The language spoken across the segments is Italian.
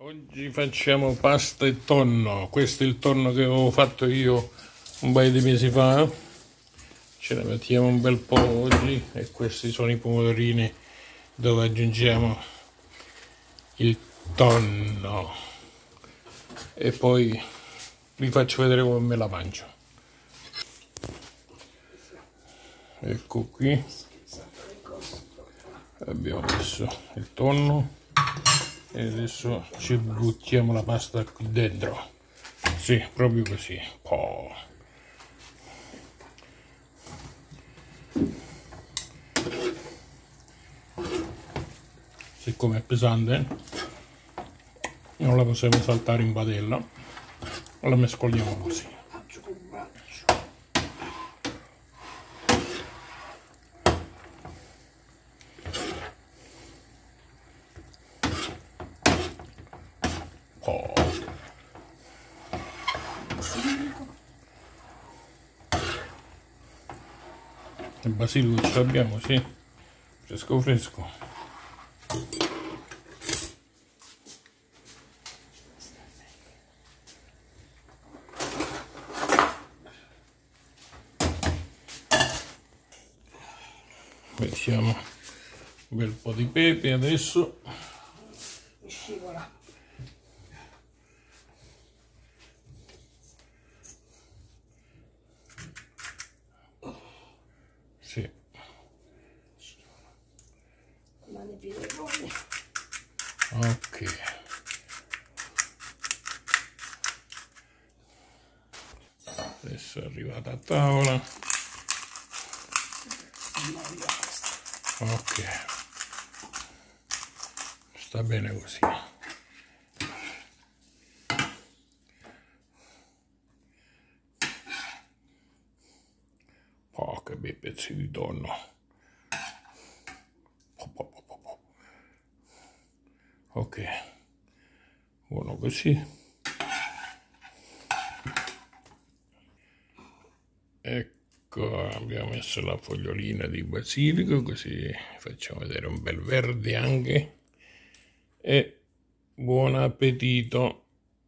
Oggi facciamo pasta e tonno. Questo è il tonno che avevo fatto io un paio di mesi fa. Ce ne mettiamo un bel po' oggi e questi sono i pomodorini dove aggiungiamo il tonno. E poi vi faccio vedere come me la mangio. Ecco qui. Abbiamo messo il tonno. E adesso ci buttiamo la pasta qui dentro. Sì, proprio così. Oh. Siccome è pesante, non la possiamo saltare in padella, la mescoliamo così. Oh. Il basilico ce l'abbiamo, sì, fresco fresco. Mettiamo un bel po' di pepe adesso. Sì. Ok. Adesso è arrivata a tavola. Ok. Sta bene così. Oh, che bei pezzi di tonno. Ok, buono così. Ecco, abbiamo messo la fogliolina di basilico, così facciamo vedere un bel verde anche. E buon appetito.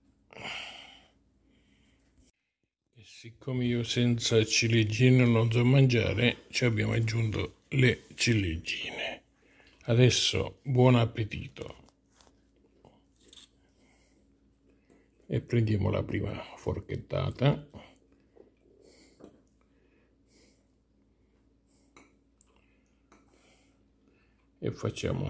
E siccome io senza ciliegine non so mangiare, ci abbiamo aggiunto le ciliegine. Adesso buon appetito. E prendiamo la prima forchettata. E facciamo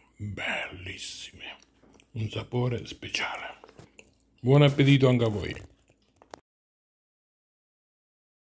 bellissime, un sapore speciale. Buon appetito anche a voi.